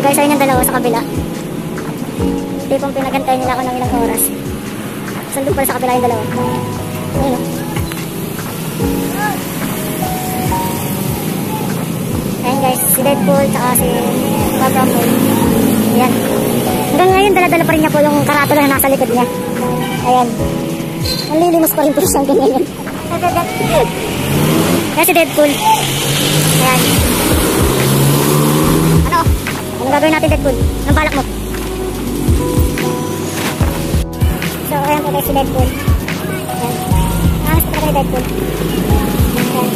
guys, ayun yung dalawa sa kabila. Tipong pinagantay nila ako ng ilang oras. Sandok pala sa kabila yung dalawa. Ayun o. Ayan guys, si Deadpool tsaka si Bacoor. Ayan. Hanggang ngayon, dala-dala pa rin niya po yung karatula na nasa likod niya. Ayan. Nalilimos pa rin po siya hanggang ngayon. Ayan si Deadpool. Ayan. Ano? Anong gagawin natin, Deadpool? Anong balak mo? So, ayan po guys, si Deadpool. Ayan. Angas po talaga ni Deadpool. Ayan.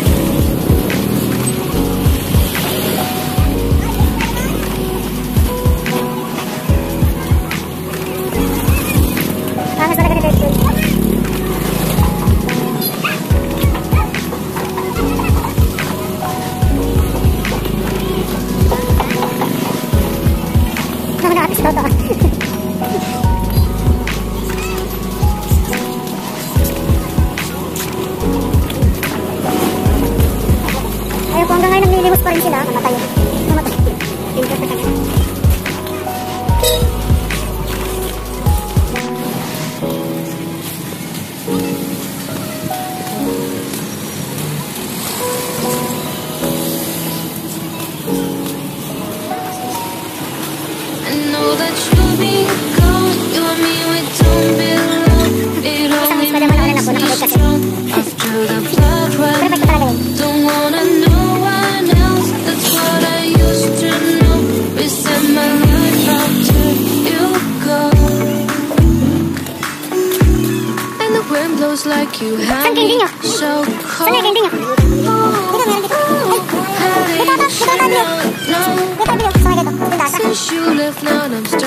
Angas talaga ni Deadpool. Nakakapis daw to. Ayun po, hanggang ngayon naglilimos pa rin sila. Namatay. Namatay. Pintas na kanya. Like you have me so cold. Since you left now, I'm